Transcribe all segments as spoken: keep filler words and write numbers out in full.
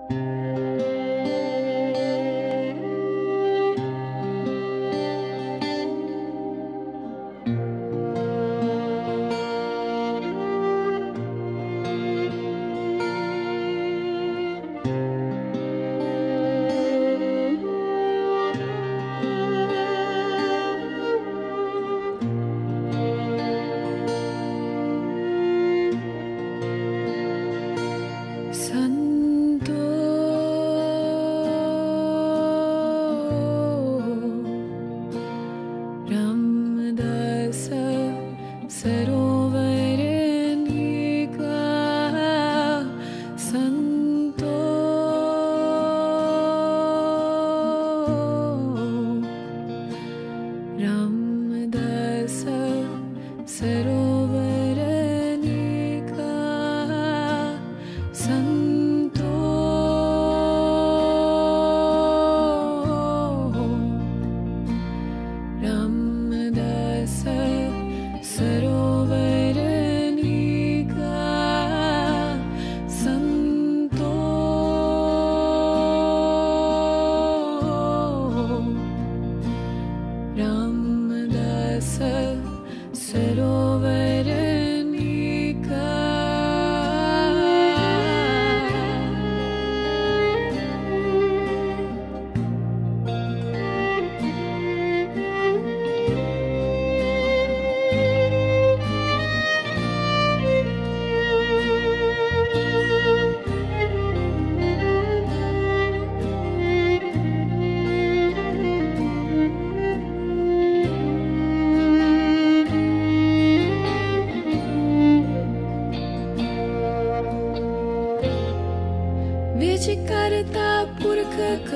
विच करता पुरख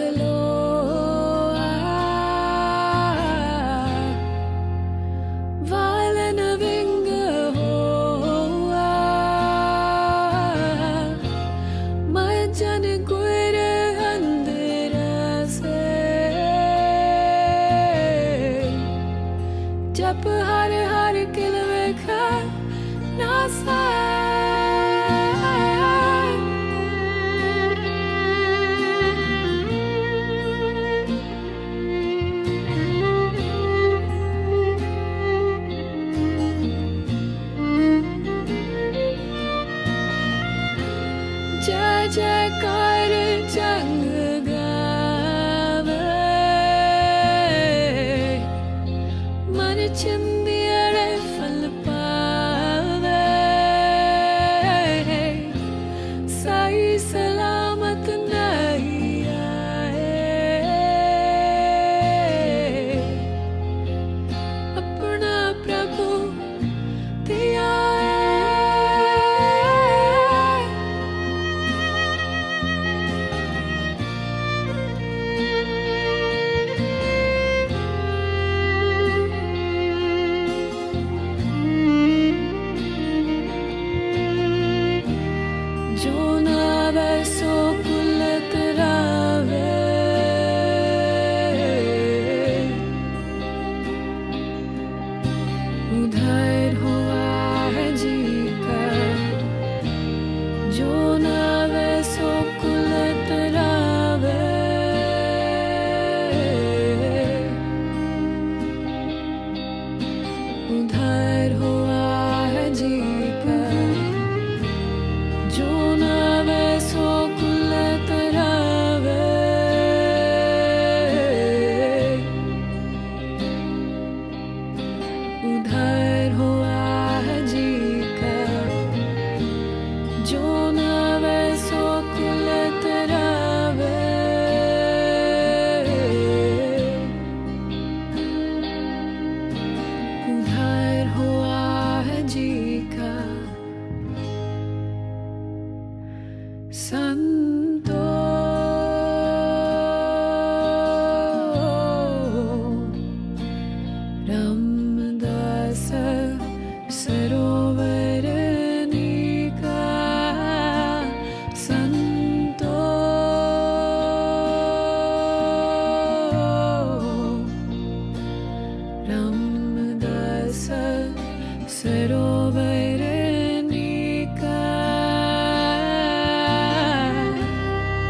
खलो-aa वाल न vingaa हो-aa Majan गुर अंदर से जप हर हर किलाvikh नासay जय जय कार जंग गावै मन chindiarhay फल पावै सही सलामत नही-aaee अपना प्रभु dhiaa-ee जो नावे सो कुल तरावे उधर हुआ है जी का जो नावे सो कुल तरावे उधर हुआ है जी का जो नावे सो कुल तरावे उधर हुआ है जी का जो नावे सो कुल तरावे उधर हुआ है जी का संतो रामदास सरोवर नीका संतो रामदास सरोवर नीका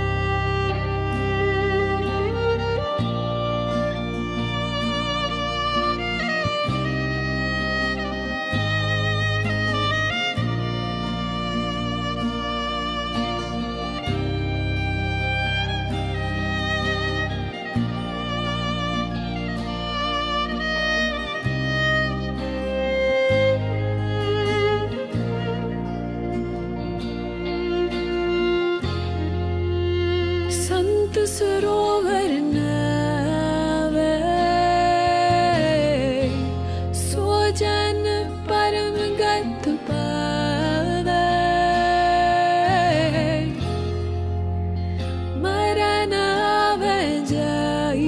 गत सरोवर नावे सो जन परम गत पावे मरण आवे जाई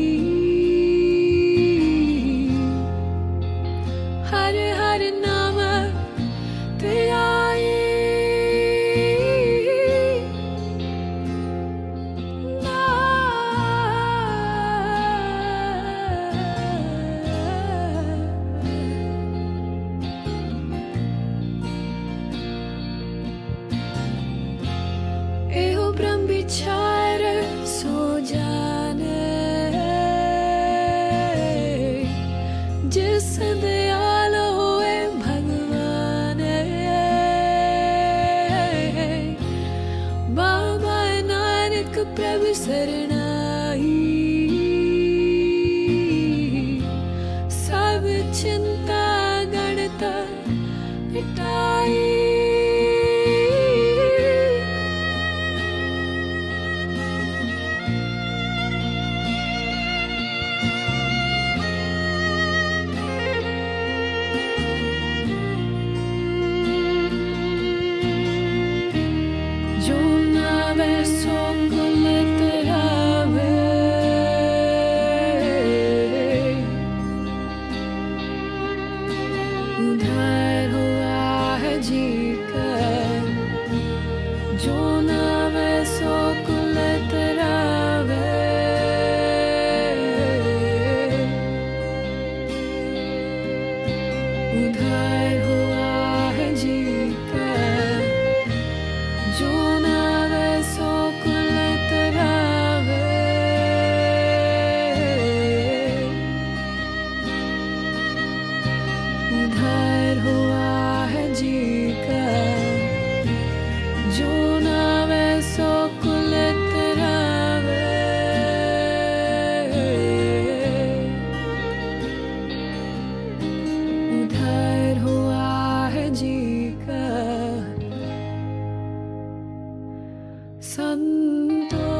हर हर नाम धिया-ee एहो ब्रह्म विचार सो जाने जिस दयाल होए भगवान बाबा नानक प्रभु शरणाई सब चिंता गणता मिटाई जो नावे सो कुल तरावे उधार हुआ है जी का जो नावे सो कुल तरावे उधार हुआ है जी का जो नावे सो कुल तरावे उधार हुआ है जी का जो नावे सो कुल तरावे उधार हुआ है जी का संतो